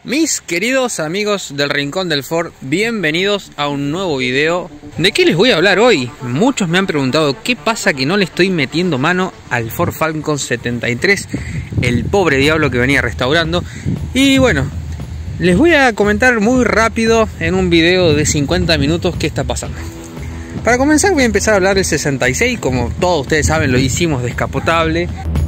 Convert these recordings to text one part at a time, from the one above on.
Mis queridos amigos del Rincón del Ford, bienvenidos a un nuevo video. ¿De qué les voy a hablar hoy? Muchos me han preguntado qué pasa que no le estoy metiendo mano al Ford Falcon 73, el pobre diablo que venía restaurando. Y bueno, les voy a comentar muy rápido en un video de 50 minutos qué está pasando. Para comenzar voy a empezar a hablar del 66, como todos ustedes saben lo hicimos descapotable.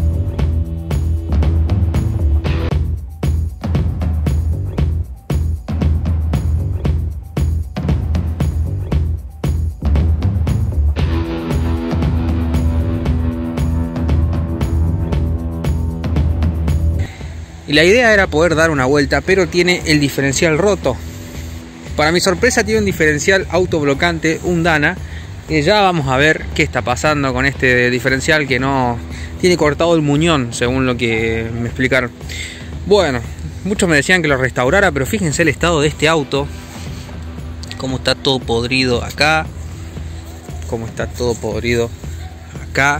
Y la idea era poder dar una vuelta, pero tiene el diferencial roto. Para mi sorpresa tiene un diferencial autoblocante, un Dana, que ya vamos a ver qué está pasando con este diferencial que no tiene cortado el muñón, según lo que me explicaron. Bueno, muchos me decían que lo restaurara, pero fíjense el estado de este auto, cómo está todo podrido acá, cómo está todo podrido acá.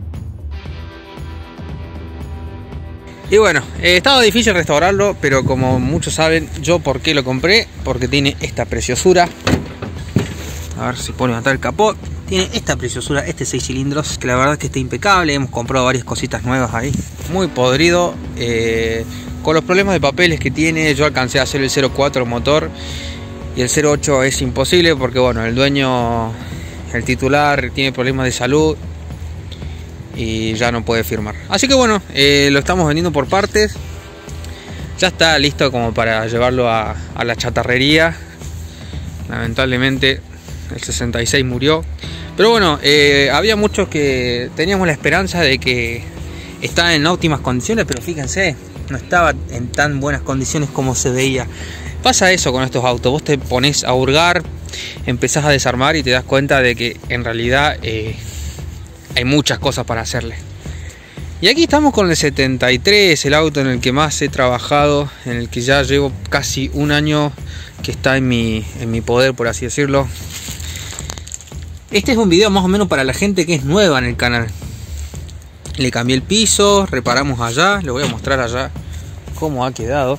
Y bueno, estaba difícil restaurarlo, pero como muchos saben, yo por qué lo compré, porque tiene esta preciosura. A ver si puedo levantar el capó. Tiene esta preciosura, este 6 cilindros, que la verdad es que está impecable. Hemos comprado varias cositas nuevas ahí. Muy podrido, con los problemas de papeles que tiene. Yo alcancé a hacer el 04 motor y el 08 es imposible porque bueno, el dueño, el titular, tiene problemas de salud y ya no puede firmar. Así que bueno, lo estamos vendiendo por partes. Ya está listo como para llevarlo a la chatarrería. Lamentablemente el 66 murió. Pero bueno, había muchos que teníamos la esperanza de que estaba en óptimas condiciones, pero fíjense, no estaba en tan buenas condiciones como se veía. Pasa eso con estos autos, vos te pones a hurgar, empezás a desarmar y te das cuenta de que en realidad hay muchas cosas para hacerle. Y aquí estamos con el 73, el auto en el que más he trabajado, en el que ya llevo casi un año que está en mi poder, por así decirlo. Este es un video más o menos para la gente que es nueva en el canal. Le cambié el piso, reparamos allá, les voy a mostrar allá cómo ha quedado.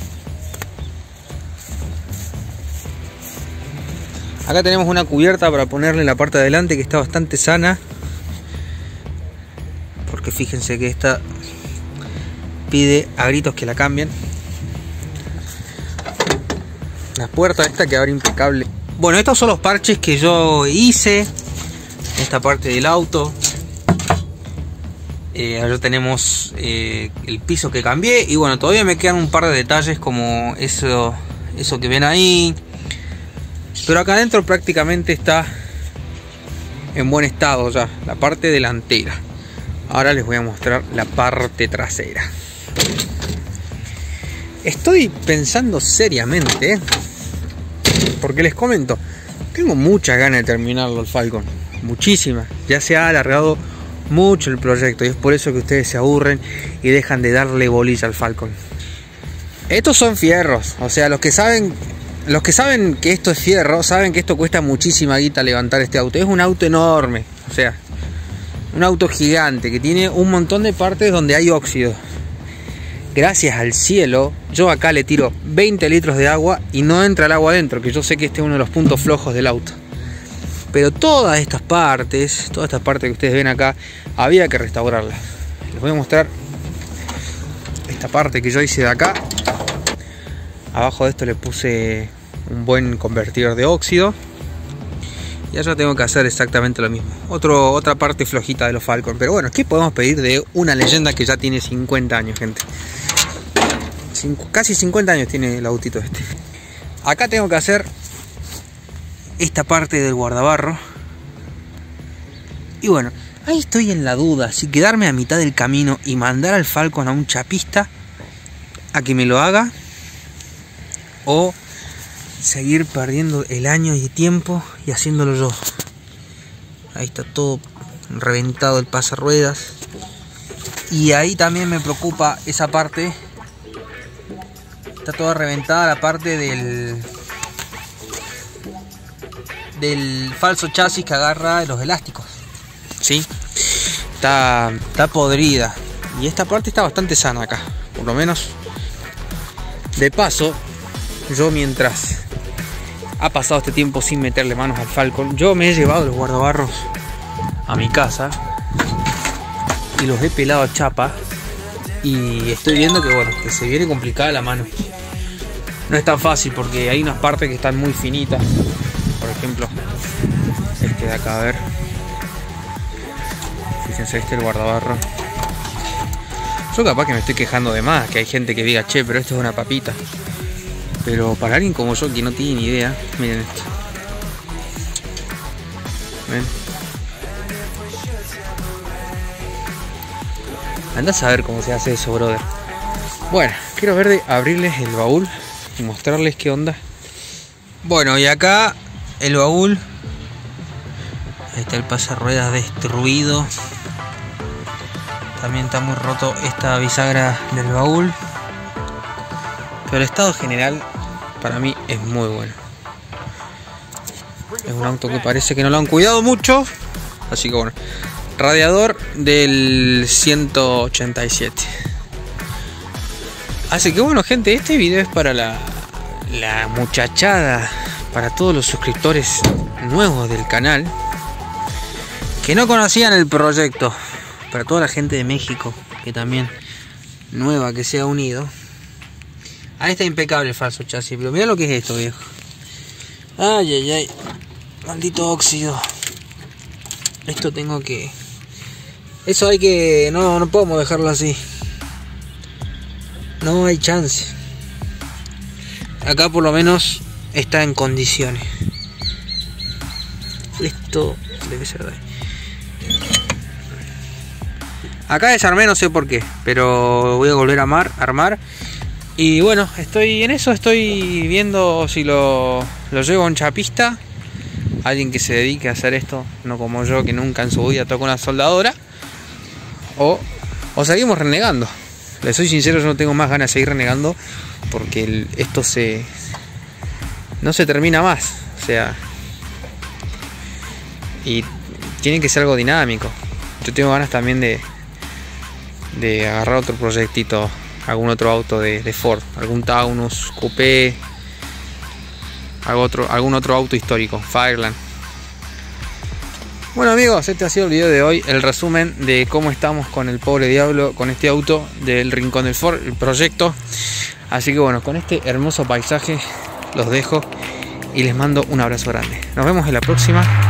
Acá tenemos una cubierta para ponerle en la parte de adelante que está bastante sana. Porque fíjense que esta pide a gritos que la cambien. La puerta esta que abre impecable. Bueno, estos son los parches que yo hice en esta parte del auto. Allá tenemos el piso que cambié. Y bueno, todavía me quedan un par de detalles como eso que ven ahí. Pero acá adentro prácticamente está en buen estado ya, la parte delantera. Ahora les voy a mostrar la parte trasera. Estoy pensando seriamente, porque les comento, tengo muchas ganas de terminarlo el Falcon, muchísimas. Ya se ha alargado mucho el proyecto y es por eso que ustedes se aburren y dejan de darle bolilla al Falcon. Estos son fierros, o sea, los que saben que esto es fierro, saben que esto cuesta muchísima guita levantar este auto. Es un auto enorme, o sea, un auto gigante que tiene un montón de partes donde hay óxido. Gracias al cielo, yo acá le tiro 20 litros de agua y no entra el agua adentro, que yo sé que este es uno de los puntos flojos del auto. Pero todas estas partes que ustedes ven acá, había que restaurarlas. Les voy a mostrar esta parte que yo hice de acá. Abajo de esto le puse un buen convertidor de óxido. Y allá tengo que hacer exactamente lo mismo. Otra parte flojita de los Falcon. Pero bueno, ¿qué podemos pedir de una leyenda que ya tiene 50 años, gente? Casi 50 años tiene el autito este. Acá tengo que hacer esta parte del guardabarro. Y bueno, ahí estoy en la duda si quedarme a mitad del camino y mandar al Falcon a un chapista a que me lo haga, o seguir perdiendo el año y tiempo y haciéndolo yo. Ahí está todo reventado el pasarruedas. Y ahí también me preocupa esa parte. Está toda reventada la parte del falso chasis que agarra los elásticos. ¿Sí? Está podrida. Y esta parte está bastante sana acá. Por lo menos De paso, yo mientras ha pasado este tiempo sin meterle manos al Falcon, yo me he llevado los guardabarros a mi casa y los he pelado a chapa, y estoy viendo que bueno, que se viene complicada la mano. No es tan fácil porque hay unas partes que están muy finitas. Por ejemplo, este de acá, a ver. Fíjense, el guardabarro. Yo capaz que me estoy quejando de más, que hay gente que diga, che, pero esto es una papita. Pero para alguien como yo que no tiene ni idea, miren esto. ¿Ven? Andás a ver cómo se hace eso, brother. Bueno, quiero ver de abrirles el baúl y mostrarles qué onda. Bueno, y acá el baúl. Ahí está el pasarruedas destruido. También está muy roto esta bisagra del baúl. Pero el estado general para mí es muy bueno. Es un auto que parece que no lo han cuidado mucho. Así que bueno. Radiador del 187. Así que bueno, gente, este video es para la muchachada, para todos los suscriptores nuevos del canal que no conocían el proyecto, para toda la gente de México que también nueva que se ha unido. Ahí está impecable el falso chasis, pero mira lo que es esto, viejo. Ay, ay, ay, maldito óxido. Esto tengo que... Eso hay que... No podemos dejarlo así. No hay chance. Acá por lo menos está en condiciones. Esto debe ser de ahí. Acá desarmé, no sé por qué, pero voy a volver a armar. Y bueno, estoy en eso, estoy viendo si lo llevo a un chapista. Alguien que se dedique a hacer esto, no como yo que nunca en su vida tocó una soldadora. O seguimos renegando. Les soy sincero, yo no tengo más ganas de seguir renegando porque esto no se termina más. O sea, y tiene que ser algo dinámico. Yo tengo ganas también de agarrar otro proyectito, algún otro auto de Ford, algún Taunus, Coupé, algún otro auto histórico, Fireland. Bueno amigos, este ha sido el video de hoy, el resumen de cómo estamos con el pobre diablo, con este auto del Rincón del Ford, el proyecto. Así que bueno, con este hermoso paisaje los dejo y les mando un abrazo grande. Nos vemos en la próxima.